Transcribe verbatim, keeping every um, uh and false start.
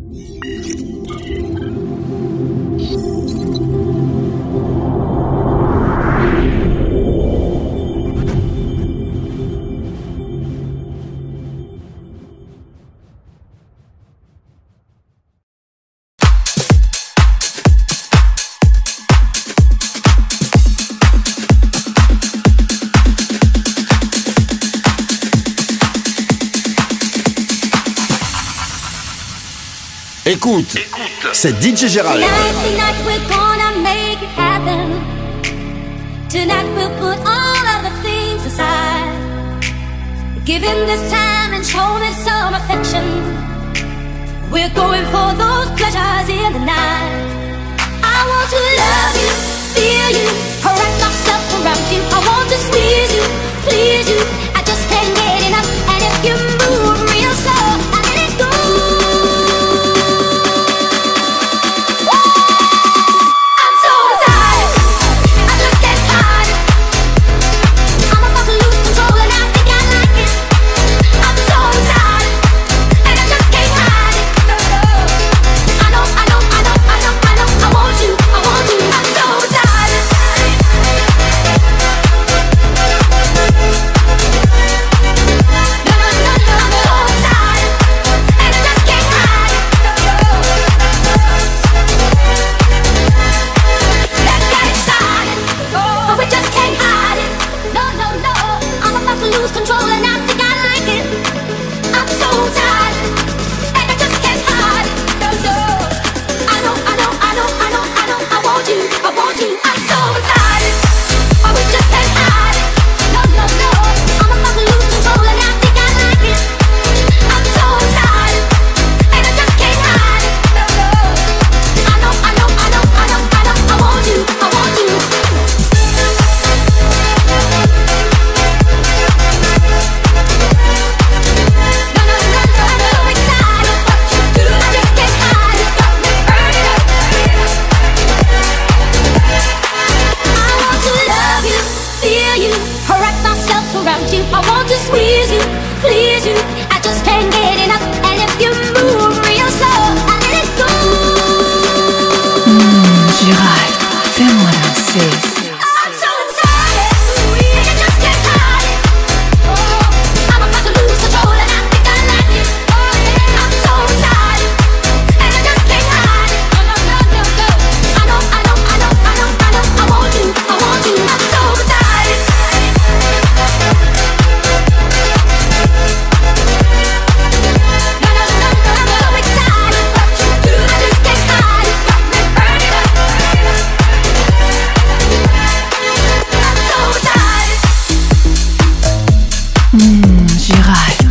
Écoute, Écoute. C'est D J Gérald. Tonight we're gonna make it happen. Tonight we'll put all of the things aside. Give him this time and show me some affection. We're going for those pleasures in the night. I want to love you, feel you, wrap myself around you. I want to squeeze you, please you. I just can't get enough. And if you move real slow, I let it go. Mmh, Gérald.